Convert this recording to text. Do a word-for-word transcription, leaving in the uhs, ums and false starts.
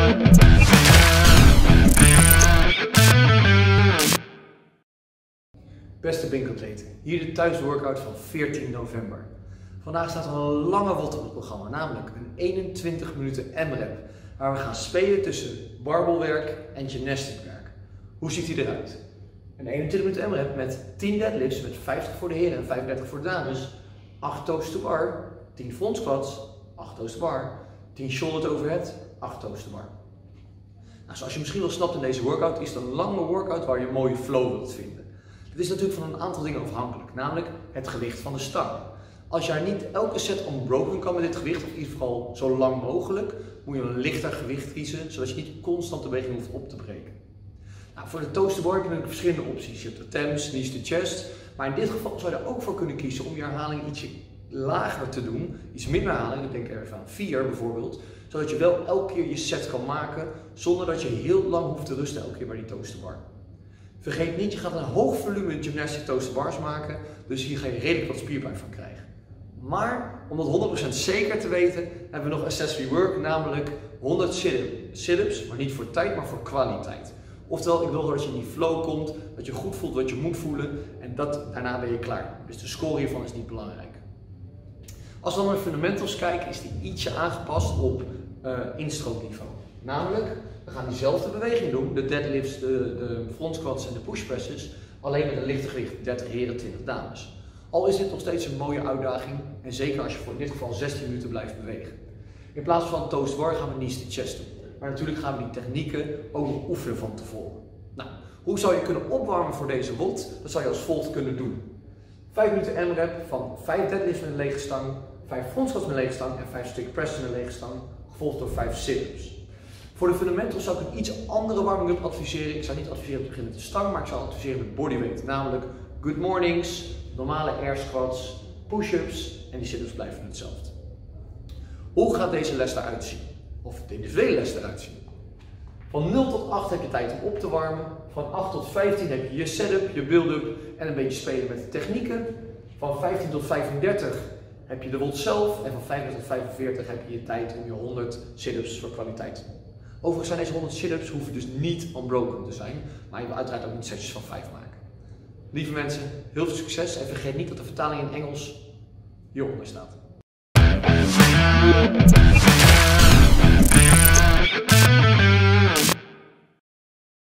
Beste Binkatleten, hier de thuisworkout van veertien november. Vandaag staat er een lange wat op het programma, namelijk een eenentwintig minuten M-rap, waar we gaan spelen tussen barbellwerk en gymnasticwerk. Hoe ziet die eruit? Een eenentwintig minuten M-rap met tien deadlifts, met vijftig voor de heren en vijfendertig voor de dames, acht toes to bar, tien front squats, acht toes to bar, tien shoulder to overhead, acht toes to bar. Nou, zoals je misschien wel snapt in deze workout, is het een lange workout waar je een mooie flow wilt vinden. Het is natuurlijk van een aantal dingen afhankelijk, namelijk het gewicht van de stang. Als jij niet elke set unbroken kan met dit gewicht, of in ieder geval zo lang mogelijk, moet je een lichter gewicht kiezen, zodat je niet constant de beweging hoeft op te breken. Nou, voor de toes to bar heb je natuurlijk verschillende opties. Je hebt de Thames, knees to chest, maar in dit geval zou je er ook voor kunnen kiezen om je herhaling ietsje lager te doen, iets minder herhaling, ik denk er van vier bijvoorbeeld, zodat je wel elke keer je set kan maken, zonder dat je heel lang hoeft te rusten elke keer bij die toes to bar. Vergeet niet, je gaat een hoog volume gymnastic toes to bars maken, dus hier ga je redelijk wat spierpijn van krijgen. Maar om dat honderd procent zeker te weten, hebben we nog accessory work, namelijk honderd sit-ups, maar niet voor tijd, maar voor kwaliteit. Oftewel, ik wil dat je in die flow komt, dat je goed voelt wat je moet voelen en dat, daarna ben je klaar. Dus de score hiervan is niet belangrijk. Als we dan naar de fundamentals kijken, is die ietsje aangepast op uh, instroomniveau. Namelijk, we gaan diezelfde beweging doen, de deadlifts, de, de front squats en de push presses, alleen met een lichter gewicht, dertig heren, twintig dames. Al is dit nog steeds een mooie uitdaging en zeker als je voor in dit geval zestien minuten blijft bewegen. In plaats van toes to bar gaan we knees to chest doen. Maar natuurlijk gaan we die technieken ook nog oefenen van tevoren. Nou, hoe zou je kunnen opwarmen voor deze W O D? Dat zou je als volgt kunnen doen. vijf minuten M-rap van vijf deadlifts met een lege stang, vijf front squats met een lege stang en vijf stick presses met een lege stang, gevolgd door vijf sit-ups. Voor de fundamentals zou ik een iets andere warming-up adviseren. Ik zou niet adviseren om te beginnen met de stang, maar ik zou adviseren met bodyweight. Namelijk good mornings, normale air squats, push-ups en die sit-ups blijven hetzelfde. Hoe gaat deze les eruit zien? Of de individuele les eruit zien? Van nul tot acht heb je tijd om op te warmen. Van acht tot vijftien heb je je setup, je build-up en een beetje spelen met de technieken. Van vijftien tot vijfendertig heb je de W O D zelf. En van vijfendertig tot vijfenveertig heb je je tijd om je honderd sit-ups voor kwaliteit te doen. Overigens zijn deze honderd sit-ups hoeven dus niet unbroken te zijn, maar je wil uiteraard ook niet setjes van vijf maken. Lieve mensen, heel veel succes en vergeet niet dat de vertaling in Engels hieronder staat.